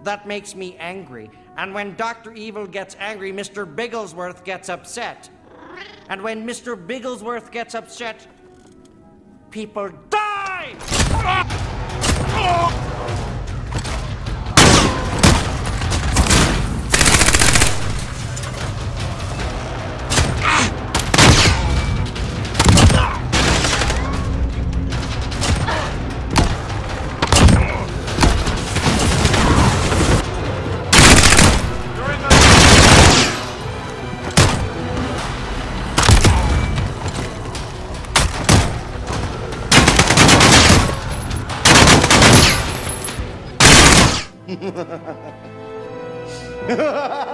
that makes me angry. And when Dr. Evil gets angry, Mr. Bigglesworth gets upset. And when Mr. Bigglesworth gets upset, people die! Ha ha ha!